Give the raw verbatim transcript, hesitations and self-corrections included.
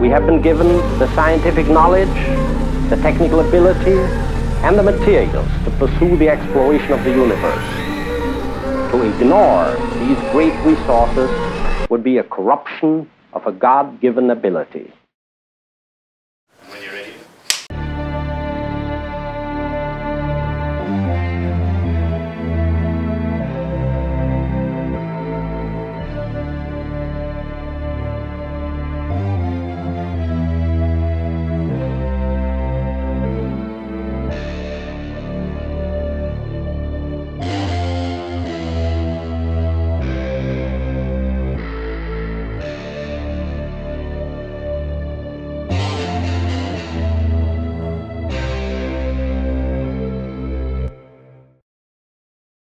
We have been given the scientific knowledge, the technical ability, and the materials to pursue the exploration of the universe. To ignore these great resources would be a corruption of a God-given ability.